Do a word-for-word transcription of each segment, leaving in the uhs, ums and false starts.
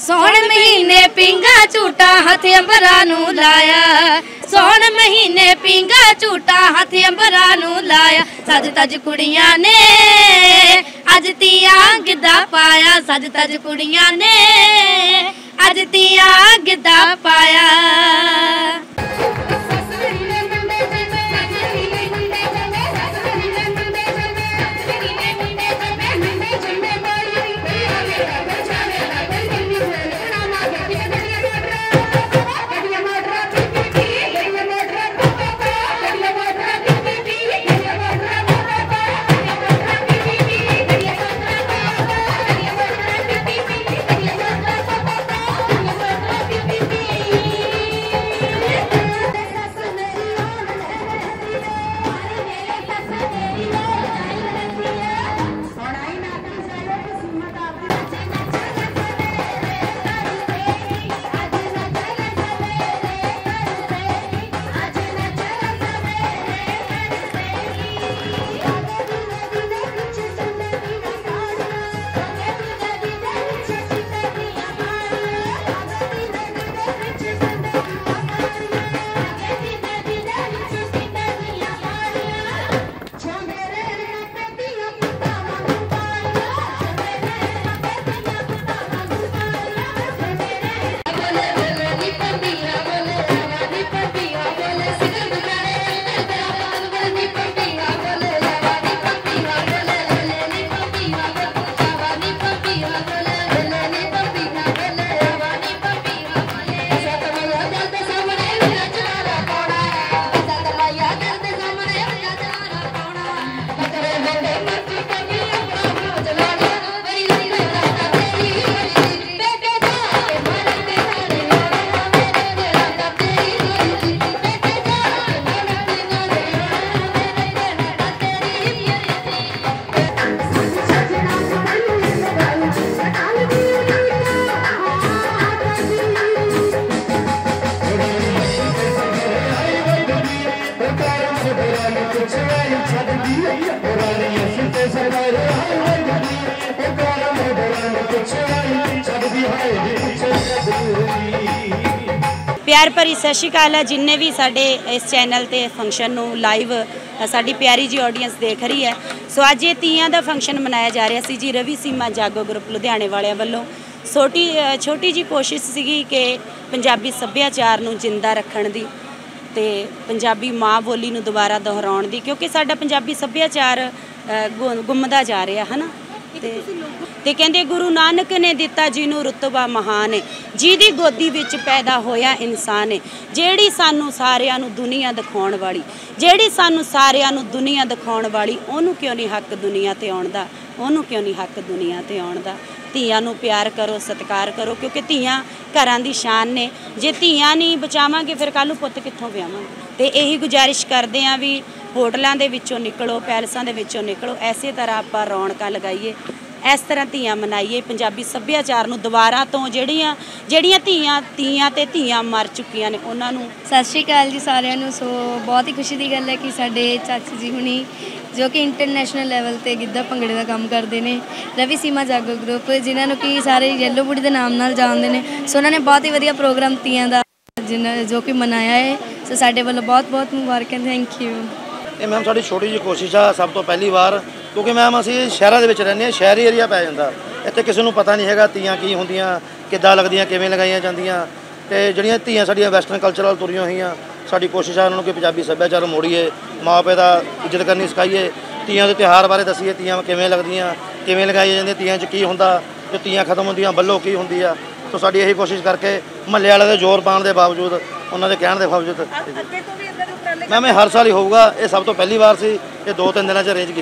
सौण महीने पींगा झूटा हथ अंबरा नू लाया, सौण महीने पींगा झूटा हथ अंबरा नू लाया। सज तज कुड़ियां ने अज तियां गिद्धा पाया, सज तज कुड़ियां ने अज तियां गिद्धा पाया। प्यार भरी सत श्री अकाल है जिन्ने भी साडे इस चैनल ते फंक्शन नू लाइव साडी प्यारी जी ऑडियंस देख रही है। सो अज ये तीयां दा फंक्शन मनाया जा रहा सी जी रवि सीमा जागो ग्रुप लुधियाने वालियां वल्लों। छोटी छोटी जी कोशिश सीगी कि पंजाबी सभ्याचार नू जिंदा रखण दी ते पंजाबी माँ बोली नू दोबारा दोहराउण दी, क्योंकि साडा पंजाबी सभ्याचार गुमदा जा रहा है ना। ते कहंदे गुरु नानक ने दिता जिन्हों रुतबा महान है, जिहदी गोदी विच पैदा होया इंसान है, जेड़ी सानू सारियां नू दुनिया दिखाउण वाली, जेड़ी सानू सारियां नू दुनिया दिखाउण वाली, ओनू क्यों नहीं हक दुनिया ते आउण दा, ओनू क्यों नहीं हक दुनिया ते आउण दा। धीआं नू प्यार करो, सत्कार करो, क्योंकि धीआं घरां दी शान ने। जे धीआं नहीं बचावांगे फिर कल नू पुत्त कित्थों विआवांगे। ते यही गुजारिश करदे आं भी होटलों के विचों निकलो, पैलसां दे विचों निकलो, इसे तरह आपां रौनकां लगाइए, इस तरह धीआं मनाइए। पंजाबी सभ्याचार नू दोबारा तो ਜਿਹੜੀਆਂ ਜਿਹੜੀਆਂ ਧੀਆਂ ਧੀਆਂ ਤੇ ਧੀਆਂ मर चुकियां ने उन्हां नू सत श्री अकाल जी सारिਆਂ ਨੂੰ। सो बहुत ही खुशी की गल है कि साडे चाची जी हुणी जो कि इंटरनेशनल लैवल ते गिद्धा भंगड़े का काम करते हैं, रवि सीमा जागो ग्रुप, जिन्होंने कि सारे येलो बूड़ी के नाम नाल जानते हैं। सो उन्होंने बहुत ही वधिया प्रोग्राम तीयां दा जिन्ना जो कि मनाया है। सो साडे वालों बहुत बहुत मुबारक, थैंक यू। ये मैम साड़ी छोटी जी कोशिश आ सब तो पहली बार, क्योंकि मैम असी शहरों के रहने, शहरी एरिया पै जाता, इतने किसी को पता नहीं है तीयां की होंदियां, किद्दां लगदियां, किवें लगाईयां जांदियां। ते जिहड़ियां धीआं साडियां वैसटर्न कल्चर वाल तुरियां होईयां, साडी कोशिश है उन्होंने कि पंजाबी सभ्याचार मोड़ीए, माँ प्यो का इज्जत करनी सिखाईए, धीआं के त्यौहार बारे दसीए, धीआं किवें लगदियां, किवें लगाई जांदियां, धीआं च की हुंदा, जो धीआं खत्म होंदियां बल्लो की हुंदी आ। तो साडी यही कोशिश करके महल्ले वाले दे जोर पाउण दे बावजूद, उन्होंने कहण दे बावजूद मैम हर साल ही होगा, ये सब तो पहली बार सी, ये दो तीन दिनों अरेंज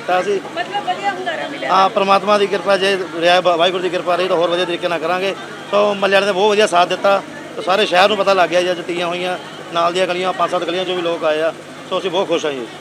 किया। हाँ परमात्मा की कृपा जे रहा, वाहिगुरू की कृपा रही तो होर वधिया तरीके नाल करांगे। तो महल्ले वाले ने बहुत वधिया साथ दिता, तो सारे शहर को पता लग गया जी अज तीयां होईयां, नाल दीयां गलियां पांच सत्त गलियां जो भी लोग आए आ, तो असीं बहुत खुश हाँ जी।